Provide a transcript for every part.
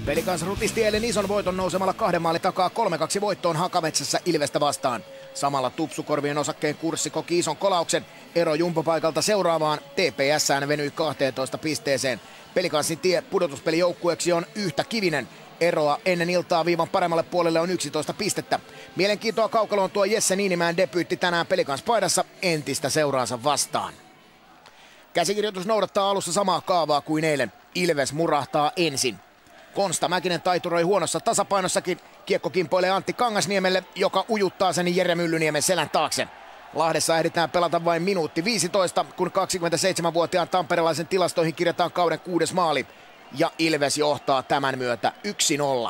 Pelikans rutisti eilen ison voiton nousemalla 2 maalin takaa 3-2 voittoon Hakametsässä Ilvestä vastaan. Samalla Tupsukorvien osakkeen kurssi koki ison kolauksen. Ero jumpopaikalta seuraavaan TPS:ään venyi 12 pisteeseen. Pelikansin tie pudotuspelijoukkueeksi on yhtä kivinen. Eroa ennen iltaa viivan paremmalle puolelle on 11 pistettä. Mielenkiintoa kaukaloon tuo Jesse Niinimäen debyytti tänään Pelikans-paidassa entistä seuraansa vastaan. Käsikirjoitus noudattaa alussa samaa kaavaa kuin eilen. Ilves murahtaa ensin. Konsta Mäkinen taituroi huonossa tasapainossakin. Kiekko kimpoilee Antti Kangasniemelle, joka ujuttaa sen Jere Myllyniemen selän taakse. Lahdessa ehditään pelata vain minuutti 15, kun 27-vuotiaan tamperelaisen tilastoihin kirjataan kauden 6. maali. Ja Ilves johtaa tämän myötä 1-0.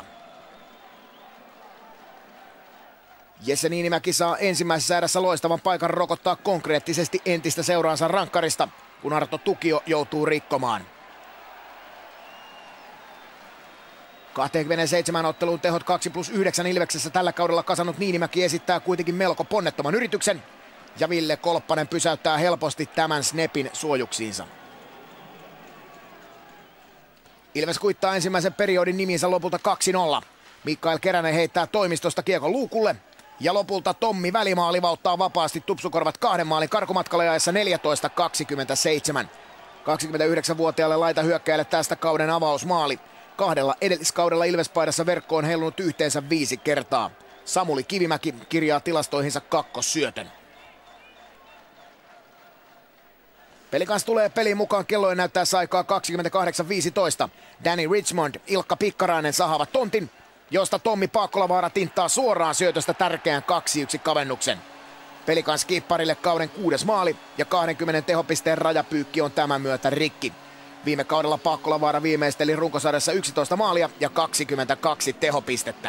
Jesse Niinimäki saa ensimmäisessä erässä loistavan paikan rokottaa konkreettisesti entistä seuraansa rankkarista, kun Arto Tukio joutuu rikkomaan. 27 otteluun tehot 2+9 Ilveksessä tällä kaudella kasannut Niinimäki esittää kuitenkin melko ponnettoman yrityksen. Ja Ville Kolppanen pysäyttää helposti tämän snepin suojuksiinsa. Ilves kuittaa ensimmäisen periodin niminsä lopulta 2-0. Mikael Keränen heittää toimistosta kiekon luukulle. Ja lopulta Tommi Välimaa livauttaa vapaasti Tupsukorvat 2 maalin karkumatkalle jaessa 14-27. 29-vuotiaalle laitahyökkäjälle tästä kauden avausmaali. 2 edelliskaudella Ilves-paidassa verkko on heilunut yhteensä 5 kertaa. Samuli Kivimäki kirjaa tilastoihinsa kakkossyötön. Pelikans tulee peliin mukaan kellojen näyttäessä aikaa 28.15. Danny Richmond, Ilkka Pikkarainen sahaavat tontin, josta Tommi Paakkolavaara tinttaa suoraan syötöstä tärkeän 2-1 kavennuksen. Pelikans kipparille kauden 6. maali ja 20 tehopisteen rajapyykki on tämän myötä rikki. Viime kaudella Paakkolavaara viimeisteli runkosarjassa 11 maalia ja 22 tehopistettä.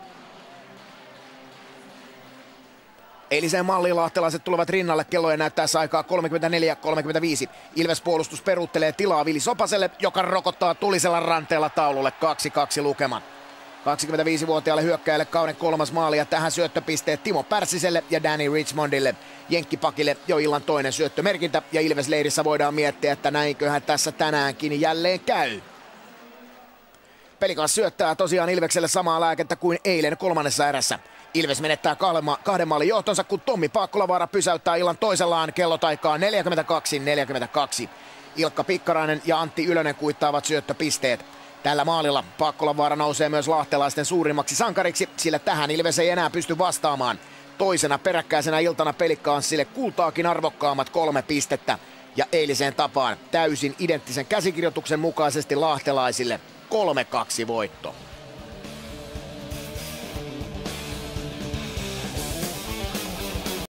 Eiliseen malliin lahtelaiset tulevat rinnalle kellojen näyttäessä aikaa 34.35. Ilves puolustus peruuttelee tilaa Vili Sopaselle, joka rokottaa tulisella ranteella taululle 2-2 lukema. 25-vuotiaalle hyökkäjälle kauden 3. maali ja tähän syöttöpisteet Timo Pärssiselle ja Danny Richmondille. Jenkkipakille jo illan toinen syöttömerkintä ja Ilves-leirissä voidaan miettiä, että näinköhän tässä tänäänkin jälleen käy. Pelikans syöttää tosiaan Ilvekselle samaa lääkettä kuin eilen 3. erässä. Ilves menettää 2 maalin johtonsa, kun Tommi Paakkolavaara pysäyttää illan toisellaan kellotaikaa 42-42. Ilkka Pikkarainen ja Antti Ylönen kuittaavat syöttöpisteet. Tällä maalilla Paakkolavaara nousee myös lahtelaisten suurimmaksi sankariksi, sillä tähän Ilves ei enää pysty vastaamaan. Toisena peräkkäisenä iltana Pelikanssille kultaakin arvokkaammat 3 pistettä. Ja eiliseen tapaan täysin identtisen käsikirjoituksen mukaisesti lahtelaisille 3-2 voitto.